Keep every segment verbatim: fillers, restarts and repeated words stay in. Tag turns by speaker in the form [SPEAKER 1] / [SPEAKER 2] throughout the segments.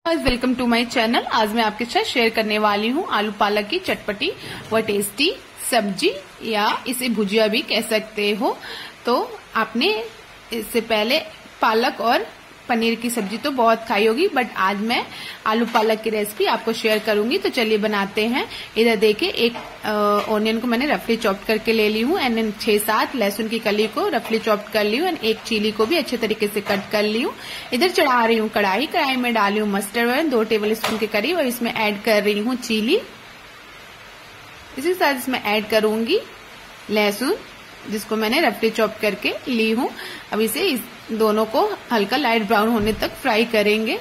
[SPEAKER 1] Welcome to my channel. आज मैं आपके साथ शेयर करने वाली हूँ आलू पालक की चटपटी व टेस्टी सब्जी, या इसे भुजिया भी कह सकते हो। तो आपने इससे पहले पालक और पनीर की सब्जी तो बहुत खाई होगी, बट आज मैं आलू पालक की रेसिपी आपको शेयर करूंगी। तो चलिए बनाते हैं। इधर देखिए, एक ऑनियन को मैंने रफली चॉप्ड करके ले ली हूँ, एंड छह सात लहसुन की कली को रफली चॉप्ड कर ली हूँ, एंड एक चिली को भी अच्छे तरीके से कट कर ली हूँ। इधर चढ़ा रही हूँ कढ़ाई। कढ़ाई में डाली हूँ मस्टर्ड ऑयल दो टेबल स्पून के करीब, और इसमें ऐड कर रही हूँ चिली। इसी साथ इसमें ऐड करूंगी लहसुन, जिसको मैंने रफली चॉप करके ली हूँ। अब इसे इस दोनों को हल्का लाइट ब्राउन होने तक फ्राई करेंगे।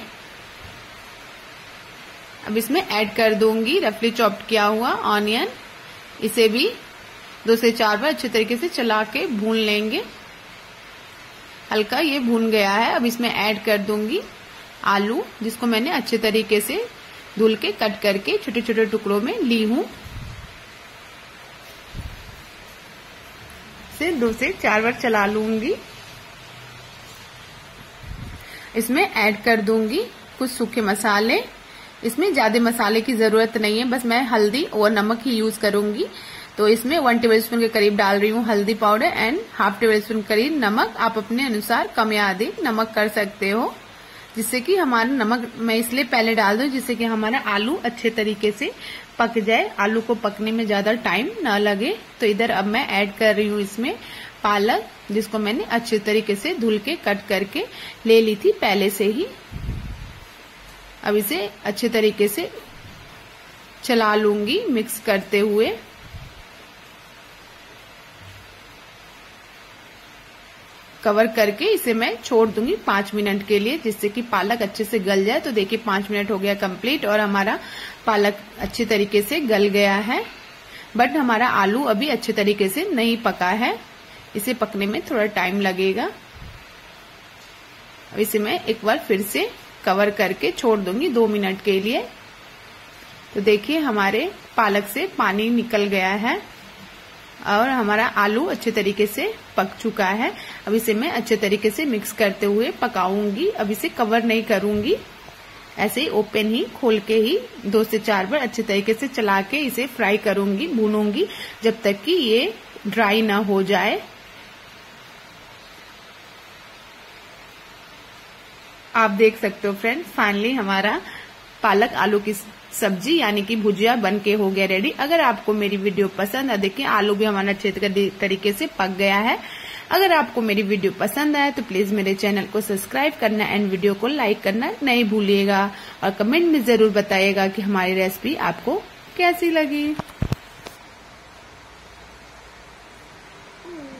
[SPEAKER 1] अब इसमें ऐड कर दूंगी रफली चॉप्ड किया हुआ ऑनियन। इसे भी दो से चार बार अच्छे तरीके से चला के भून लेंगे। हल्का ये भून गया है। अब इसमें ऐड कर दूंगी आलू, जिसको मैंने अच्छे तरीके से धुल के कट करके छोटे छोटे टुकड़ों में ली हूँ। से दो से चार बार चला लूंगी। इसमें ऐड कर दूंगी कुछ सूखे मसाले। इसमें ज्यादा मसाले की जरूरत नहीं है, बस मैं हल्दी और नमक ही यूज करूंगी। तो इसमें वन टेबल स्पून के करीब डाल रही हूँ हल्दी powder, and half tablespoon करीब नमक। आप अपने अनुसार कम या अधिक नमक कर सकते हो, जिससे कि हमारा नमक मैं इसलिए पहले डाल दूं जिससे कि हमारा आलू अच्छे तरीके से पक जाए, आलू को पकने में ज्यादा टाइम न लगे। तो इधर अब मैं ऐड कर रही हूँ इसमें पालक, जिसको मैंने अच्छे तरीके से धुल के कट करके ले ली थी पहले से ही। अब इसे अच्छे तरीके से चला लूंगी मिक्स करते हुए। कवर करके इसे मैं छोड़ दूंगी पांच मिनट के लिए, जिससे कि पालक अच्छे से गल जाए। तो देखिए पांच मिनट हो गया कंप्लीट, और हमारा पालक अच्छे तरीके से गल गया है, बट हमारा आलू अभी अच्छे तरीके से नहीं पका है। इसे पकने में थोड़ा टाइम लगेगा। अब इसे मैं एक बार फिर से कवर करके छोड़ दूंगी दो मिनट के लिए। तो देखिए हमारे पालक से पानी निकल गया है, और हमारा आलू अच्छे तरीके से पक चुका है। अब इसे मैं अच्छे तरीके से मिक्स करते हुए पकाऊंगी। अब इसे कवर नहीं करूंगी, ऐसे ही ओपन ही खोल के ही दो से चार बार अच्छे तरीके से चला के इसे फ्राई करूंगी, भूनूंगी, जब तक कि ये ड्राई ना हो जाए। आप देख सकते हो फ्रेंड्स, फाइनली हमारा पालक आलू की सब्जी यानी कि भुजिया बन के हो गया रेडी। अगर आपको मेरी वीडियो पसंद है, देखिए आलू भी हमारा अच्छे तरीके से पक गया है। अगर आपको मेरी वीडियो पसंद आए तो प्लीज मेरे चैनल को सब्सक्राइब करना एंड वीडियो को लाइक करना नहीं भूलिएगा, और कमेंट में जरूर बताइएगा कि हमारी रेसिपी आपको कैसी लगी।